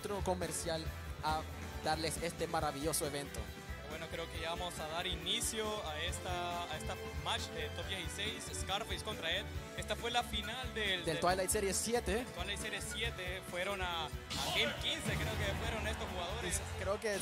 centro comercial a darles este maravilloso evento. Bueno, creo que ya vamos a dar inicio a esta match de Top 16, Scarface contra Ed. Esta fue la final del Twilight Series 7. Twilight Series 7. Fueron a Game 15, creo que fueron estos jugadores. Creo que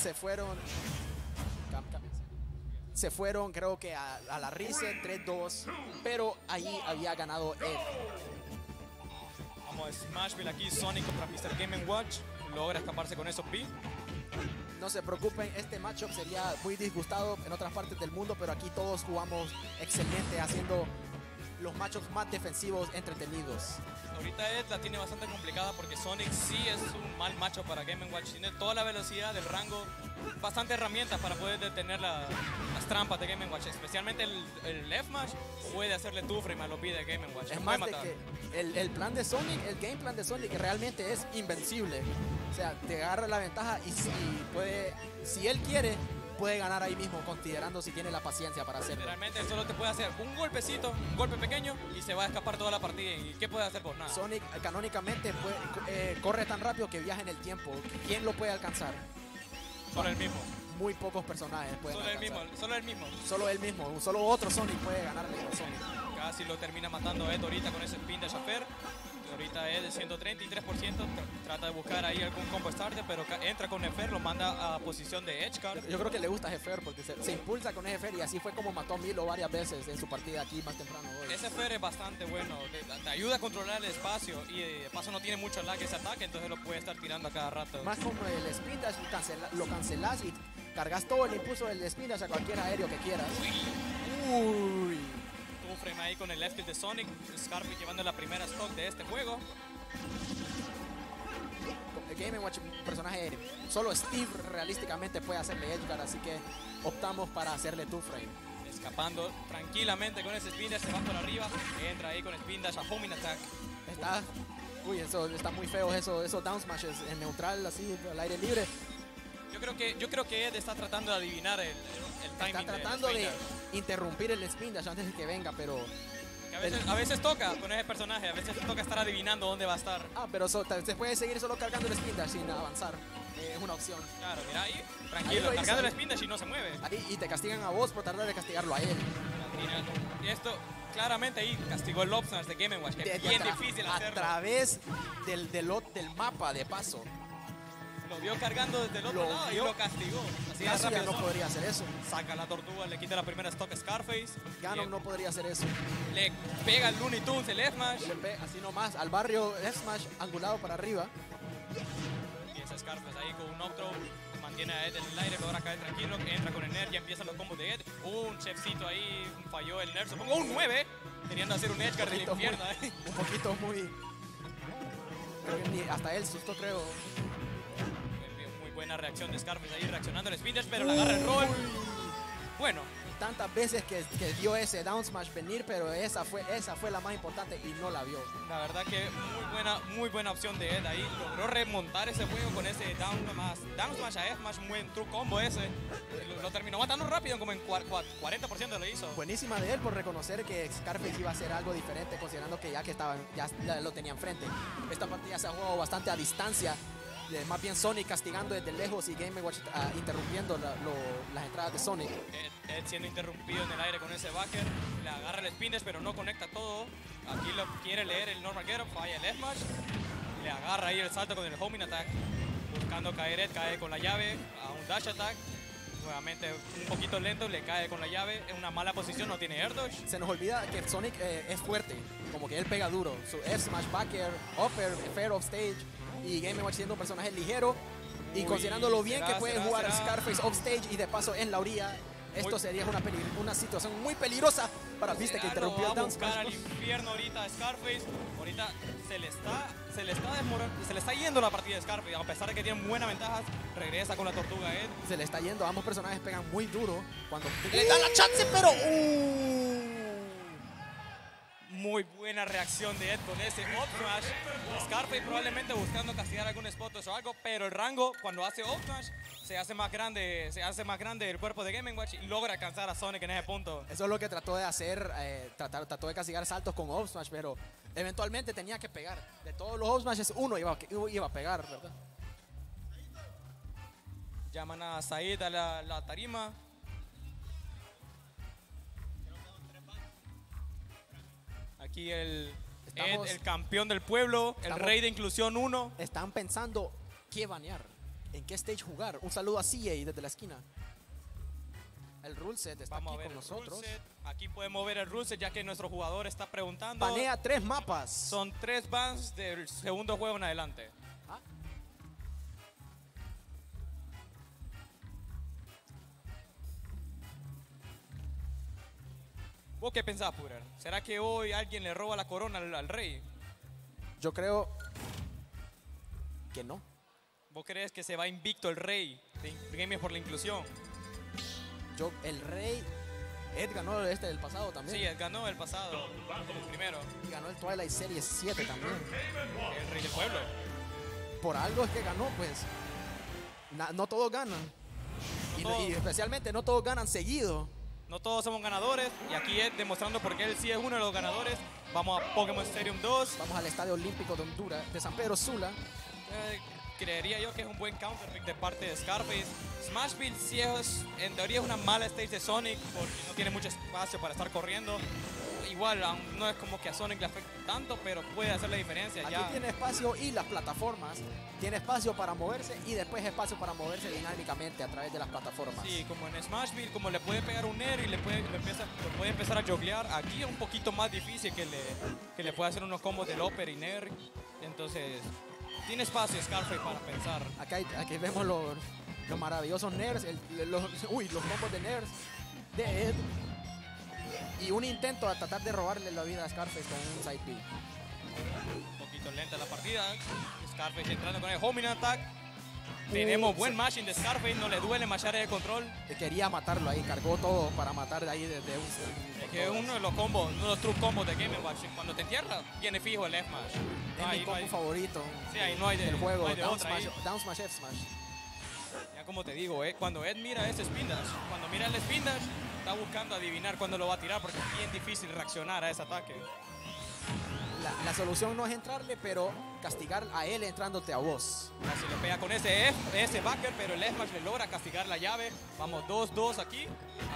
se fueron, creo que a la reset 3-2, pero ahí había ganado Ed. Vamos a Smashville aquí, Sonic contra Mr. Game & Watch. Logra escaparse con esos P. No se preocupen, este matchup sería muy disgustado en otras partes del mundo, pero aquí todos jugamos excelente, haciendo los matchups más defensivos entretenidos. Ahorita Ed la tiene bastante complicada porque Sonic sí es un mal matchup para Game & Watch. Tiene toda la velocidad del rango, bastante herramientas para poder detener las trampas de Game & Watch. Especialmente el F-Mash puede hacerle two frame a los B de Game & Watch. Es más de que el plan de Sonic, el game plan de Sonic realmente es invencible. O sea, te agarra la ventaja y si él quiere, puede ganar ahí mismo, considerando si tiene la paciencia para hacerlo. Realmente él solo te puede hacer un golpecito, un golpe pequeño y se va a escapar toda la partida. ¿Y qué puede hacer por nada? Sonic canónicamente corre tan rápido que viaja en el tiempo. ¿Quién lo puede alcanzar? Solo el mismo. Muy pocos personajes pueden Solo alcanzar. Solo el mismo. Solo otro Sonic puede ganarle a Sonic. Casi lo termina matando Ed ahorita con ese spin de Shaffer. Ahorita Ed de 133%, trata de buscar ahí algún combo starter, pero entra con Nefer, lo manda a posición de edge card. Yo creo que le gusta a Jefer porque se impulsa con Jefer y así fue como mató a Milo varias veces en su partida aquí más temprano hoy. Ese Fer es bastante bueno, te ayuda a controlar el espacio y de paso no tiene mucho lag ese ataque, entonces lo puede estar tirando a cada rato. Más como el spin dash, lo cancelas y cargas todo el impulso del spin dash a cualquier aéreo que quieras. Uy. Un frame ahí con el left tilt de Sonic, Scarface llevando la primera stock de este juego. El Game & Watch, un personaje, solo Steve realísticamente puede hacerle edgeguard, así que optamos para hacerle two frame. Escapando tranquilamente con ese spin dash, se va por arriba, entra ahí con spin dash a homing attack. Eso está muy feo, esos down smashes en neutral, así, al aire libre. Yo creo que Ed está tratando de adivinar el timing. Está tratando de interrumpir el spin dash antes de que venga, pero... A veces toca con ese personaje, a veces toca estar adivinando dónde va a estar. Pero se puede seguir solo cargando el spin dash sin avanzar. Es una opción. Claro, mira ahí, tranquilo, cargando el spin dash y no se mueve. Ahí, y te castigan a vos por tratar de castigarlo a él. Y esto, claramente ahí castigó el Lobsnars de Game & Watch, que es bien difícil hacerlo. A través del mapa, de paso. Lo vio cargando desde el otro lado y lo castigó. Así ya no podría hacer eso. Saca la tortuga, le quita la primera stock a Scarface. Ganon no podría hacer eso. Le pega el Looney Tunes, el F-Smash. Así nomás, al barrio F-Smash angulado para arriba. Y ese Scarface ahí con un up throw. Mantiene a Ed en el aire, pero ahora cae tranquilo. Entra con el Nerf, ya empiezan los combos de Ed. Un chefcito ahí, falló el Nerf. Supongo un 9, queriendo hacer un edgeguard del infierno. Un poquito muy... Hasta él sustó, creo. Buena reacción de Scarface ahí reaccionando al spin dash, pero le agarra el roll. Bueno. Tantas veces que dio ese down smash venir, pero esa fue la más importante y no la vio. La verdad que muy buena opción de Ed ahí. Logró remontar ese juego con ese down smash a F-Smash, un buen true combo ese. Lo terminó matando rápido, como en 40% lo hizo. Buenísima de él por reconocer que Scarface iba a hacer algo diferente, considerando que ya lo tenía enfrente. Esta partida se ha jugado bastante a distancia. Más bien Sonic castigando desde lejos y Game & Watch interrumpiendo las entradas de Sonic. Ed siendo interrumpido en el aire con ese backer, le agarra el spin dash pero no conecta todo. Aquí lo quiere leer el normal get up, falla el F-Smash, le agarra ahí el salto con el homing attack, buscando caer Ed, cae con la llave a un dash attack. Nuevamente un poquito lento, le cae con la llave, en una mala posición, no tiene air dodge. Se nos olvida que Sonic es fuerte, como que él pega duro. Su F-Smash, backer, upper, fair off stage. Y Game & Watch siendo un personaje ligero y considerando lo bien que puede jugar Scarface offstage y de paso en la orilla, esto sería una situación muy peligrosa para Viste que interrumpió el down smash. Al infierno ahorita a Scarface. Ahorita se le está yendo la partida de Scarface, a pesar de que tiene buenas ventajas, regresa con la tortuga Ed. Se le está yendo, ambos personajes pegan muy duro cuando le dan la chance, pero muy buena reacción de Ed con ese up smash. Scarface probablemente buscando castigar algún spot o algo, pero el rango cuando hace up smash se hace más grande el cuerpo de Game & Watch y logra alcanzar a Sonic en ese punto. Eso es lo que trató de hacer, trató de castigar saltos con up smash, pero eventualmente tenía que pegar. De todos los up smashes uno iba a pegar, ¿verdad? Llaman a Said a la tarima. Aquí Ed, el campeón del pueblo, el rey de inclusión 1. Están pensando qué banear, en qué stage jugar. Un saludo a CA desde la esquina. El rule set está Vamos aquí a ver con el nosotros. rule set. Aquí podemos ver el rule set ya que nuestro jugador está preguntando. Banea 3 mapas. Son 3 bans del segundo juego en adelante. Ah. ¿Vos qué pensás, Purer? ¿Será que hoy alguien le roba la corona al rey? Yo creo que no. ¿Vos crees que se va invicto el rey de Gamers por la Inclusión? El rey, Ed ganó del pasado también. Sí, él ganó el pasado, el primero. Y ganó el Twilight Series 7 también. El rey del pueblo. Por algo es que ganó, pues. No todos ganan. Y especialmente no todos ganan seguido. No todos somos ganadores. Y aquí Ed demostrando por qué él sí es uno de los ganadores. Vamos a Pokémon Stadium 2. Vamos al Estadio Olímpico de Honduras, de San Pedro Sula. Creería yo que es un buen counterpick de parte de Scarface. Smashville sí es, en teoría es una mala stage de Sonic porque no tiene mucho espacio para estar corriendo. Igual no es como que a Sonic le afecte tanto, pero puede hacer la diferencia. Aquí tiene espacio y las plataformas. Tiene espacio para moverse y después espacio para moverse dinámicamente a través de las plataformas. Sí, como en Smashville, como le puede pegar un Nair y lo puede empezar a joglear. Aquí es un poquito más difícil que le pueda hacer unos combos del Upper y Nair. Entonces, tiene espacio Scarface para pensar. Aquí vemos los maravillosos nerds, los combos de nerds de Ed. Y un intento a tratar de robarle la vida a Scarface con un side B. Un poquito lenta la partida. Scarface entrando con el homing attack. Tenemos buen mashing de Scarface, no le duele mashar el control. Quería matarlo ahí, cargó todo para matar de ahí desde un... Es que es uno de los combos, uno de los true combos de Game & Watch. Cuando te entierra, viene fijo el F-Smash. Es mi combo favorito del juego, down smash, F-Smash. Ya como te digo, cuando Ed mira ese spin dash, cuando mira el spin dash, está buscando adivinar cuándo lo va a tirar porque es bien difícil reaccionar a ese ataque. La solución no es entrarle, pero castigar a él entrándote a vos. Así le pega con ese backer, pero el F-Smash le logra castigar la llave. Vamos 2-2 aquí.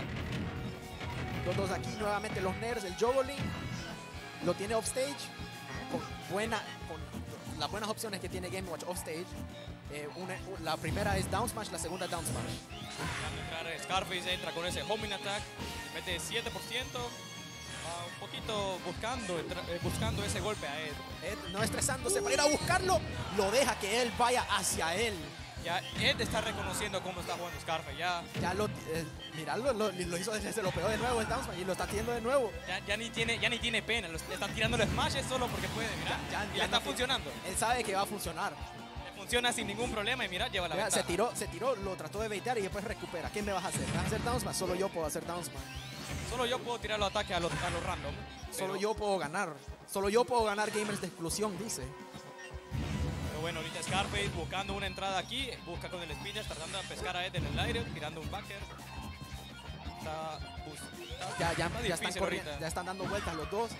2-2 aquí, nuevamente los nerds, el juggling. Lo tiene offstage. Con las buenas opciones que tiene Game & Watch offstage. La primera es down smash, la segunda es down smash. Scarface entra con ese homing attack, mete 7%. Un poquito buscando ese golpe a Ed. Ed no estresándose para ir a buscarlo, lo deja que él vaya hacia él. Ya Ed está reconociendo cómo está jugando Scarface. Ya miralo, lo hizo, se lo pegó de nuevo el down smash y lo está haciendo de nuevo. Ya ni tiene pena, le están tirando los smashes solo porque puede, mira, y le está funcionando. Él sabe que va a funcionar. Funciona sin ningún problema y mira, lleva la ventaja. Se tiró, lo trató de baitear y después recupera. ¿Qué me vas a hacer? ¿Me vas a hacer down smash? Solo yo puedo hacer down smash. Solo yo puedo tirar los ataques a los random. Solo yo puedo ganar. Solo yo puedo ganar Gamers de Exclusión, dice. Pero bueno, ahorita Scarface buscando una entrada aquí. Busca con el speeder, tratando de pescar a Ed en el aire, tirando un backer. Ya están corriendo, ya están dando vueltas los dos.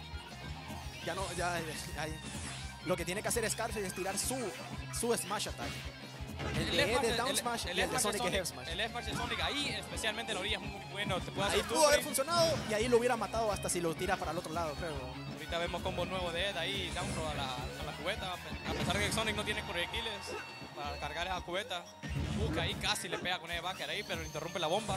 Lo que tiene que hacer Scarface es tirar su smash attack. El de down smash y el de Sonic es F smash. El F smash de Sonic ahí, especialmente en la orilla, es muy bueno. Ahí pudo haber funcionado y ahí lo hubiera matado hasta si lo tira para el otro lado, creo. Ahorita vemos combo nuevo de Ed ahí, down throw a la cubeta. A pesar de que Sonic no tiene proyectiles para cargar esa cubeta. Busca ahí, casi le pega con el backer ahí, pero le interrumpe la bomba.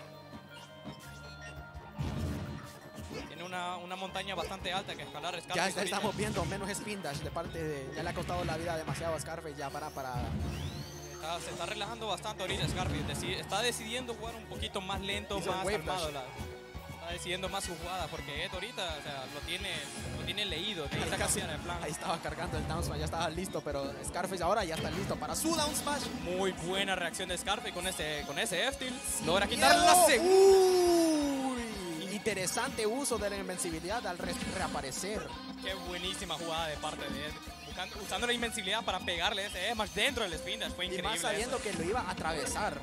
Tiene una montaña bastante alta que escalar Scarface. Ya estamos viendo menos spin dash de parte de... Ya le ha costado la vida demasiado a Scarface ya para... Se está relajando bastante ahorita Scarface. Está decidiendo jugar un poquito más lento, más armado. Está decidiendo más su jugada porque Ed ahorita lo tiene leído. Ahí estaba cargando el down smash, ya estaba listo, pero Scarface ahora ya está listo para su down smash. Muy buena reacción de Scarface con ese F-Tilt. Logra quitarle la segunda. Interesante uso de la invencibilidad al reaparecer. Qué buenísima jugada de parte de Ed. Usando la invencibilidad para pegarle ese Smash dentro del spin dash. Fue increíble. Y más sabiendo que lo iba a atravesar.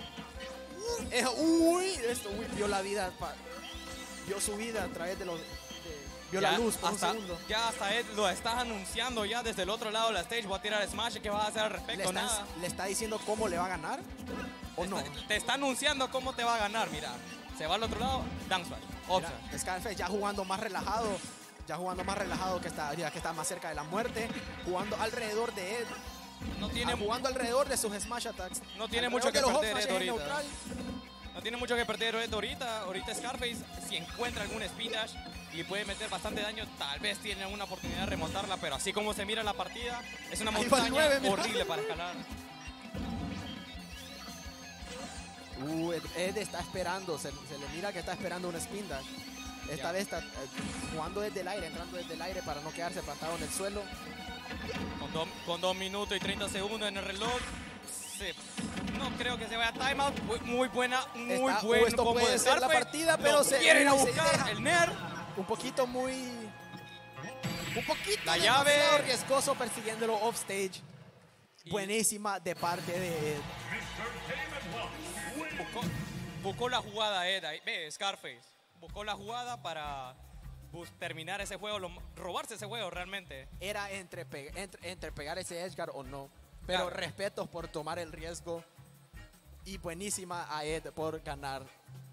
Vio la vida. Vio su vida a través de los... vio la luz por un segundo. Ya hasta Ed lo está anunciando ya desde el otro lado de la stage. Voy a tirar Smash. ¿Qué va a hacer al respecto? Nada. Le está diciendo cómo le va a ganar. ¿O no? Te está anunciando cómo te va a ganar, mira. Se va al otro lado, down smash, up Mira, smash. Scarface ya jugando más relajado. Ya jugando más relajado que está más cerca de la muerte. Jugando alrededor de él. No tiene, Jugando alrededor de sus smash attacks. no tiene Alrededor mucho que de los perder up Ed smashes en ahorita. neutral. No tiene mucho que perder Ed ahorita. Ahorita Scarface, si encuentra algún spin dash y puede meter bastante daño, tal vez tiene una oportunidad de remontarla, pero así como se mira la partida, es una Ahí va el montaña 9, mira. horrible para escalar. Ed está esperando, se le mira que está esperando un spin dash. Esta Ya. vez está jugando desde el aire, entrando desde el aire para no quedarse plantado en el suelo. Con 2 minutos y 30 segundos en el reloj. No creo que se vaya a timeout. Muy buena, muy buen esto combo puede de ser la Scarface. partida, Lo pero se quieren a se buscar deja. el Nair. Un poquito La demasiado llave. riesgoso persiguiéndolo off stage. Y- Buenísima de parte de Ed. Buscó la jugada Ed. Ve, Scarface. Buscó la jugada para terminar ese juego, robarse ese juego realmente. Era entre pegar ese edgeguard o no. Pero Claro. respetos por tomar el riesgo. Y buenísima a Ed por ganar